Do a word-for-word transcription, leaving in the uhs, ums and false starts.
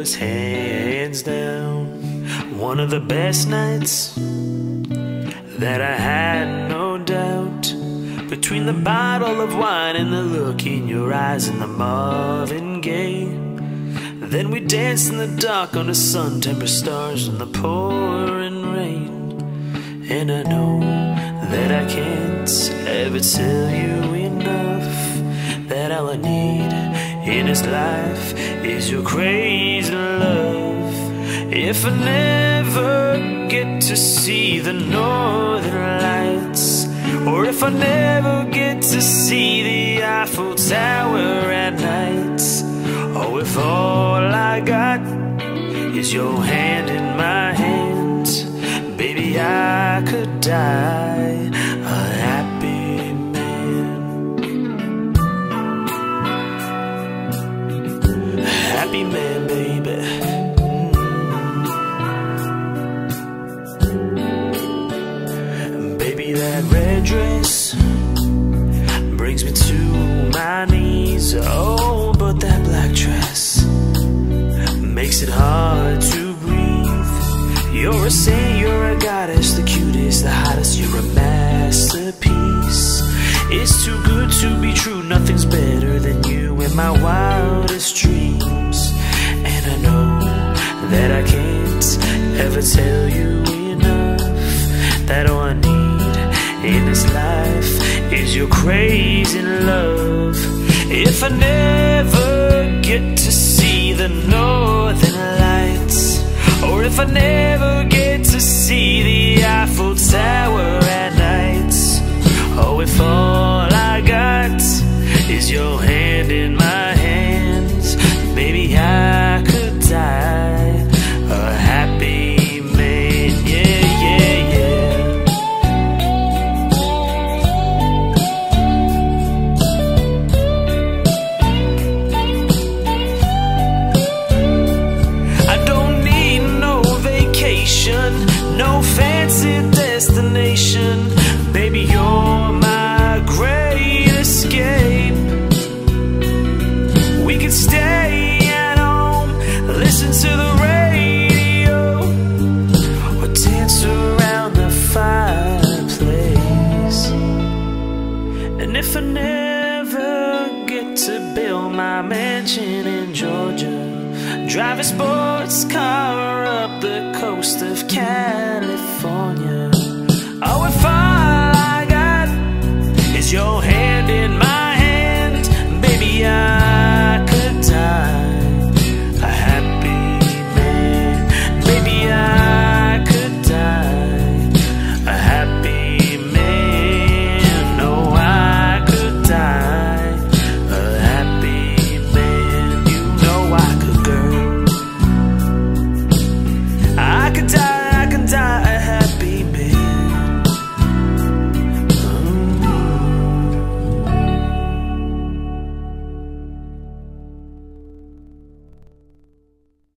was hands down one of the best nights that I had, no doubt. Between the bottle of wine and the look in your eyes and the Marvin Gaye, then we danced in the dark under sun-tempered stars and the pouring rain. And I know that I can't ever tell you enough that all I need in this life is your crazy love. If I never get to see the northern lights, or if I never get to see the Eiffel Tower at night, or if all I got is your hand in my hand, baby, I could die a happy man. A happy man, baby. Mm. Baby, that red dress brings me to my knees. Oh, but that black dress makes it hard to breathe. You're a saint, you're a goddess, the cutest, the hottest, you're a masterpiece. It's too good to be true, nothing's better than you in my wildest dreams. And I know that I can't ever tell you enough that all I need in this life is your crazy love. If I never get to see the northern lights, or if I never get to see the Eiffel Tower at night, oh, if all I got is your hand in my hands, baby, I could die a happy man. Yeah, yeah, yeah. I don't need no vacation, no fancy destination, baby, you're my great escape. We could stay at home, listen to the radio, or dance around the fireplace. And if I never get to build my mansion in Georgia, drive a sports car up the coast of California, oh, if all I got is your hand in my